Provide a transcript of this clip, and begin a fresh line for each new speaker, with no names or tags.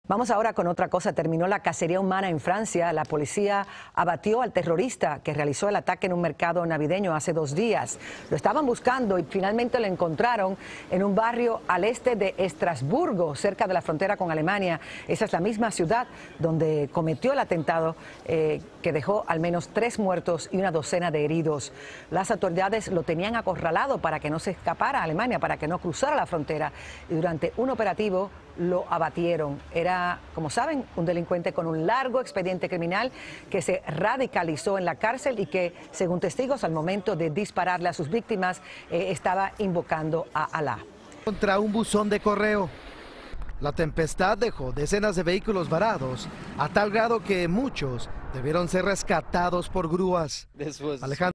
Vamos ahora con otra cosa. Terminó la cacería humana en Francia. La policía abatió al terrorista que realizó el ataque en un mercado navideño hace 2 días. Lo estaban buscando y finalmente lo encontraron en un barrio al este de Estrasburgo, cerca de la frontera con Alemania. Esa es la misma ciudad donde cometió el atentado que dejó al menos 3 muertos y una docena de heridos. Las autoridades lo tenían acorralado para que no se escapara a Alemania, para que no cruzara la frontera. Y durante un operativo lo abatieron. Era, como saben, un delincuente con un largo expediente criminal que se radicalizó en la cárcel y que, según testigos, al momento de dispararle a sus víctimas, estaba invocando a Alá.
Contra un buzón de correo. La tempestad dejó decenas de vehículos varados, a tal grado que muchos debieron ser rescatados por grúas. Alejandro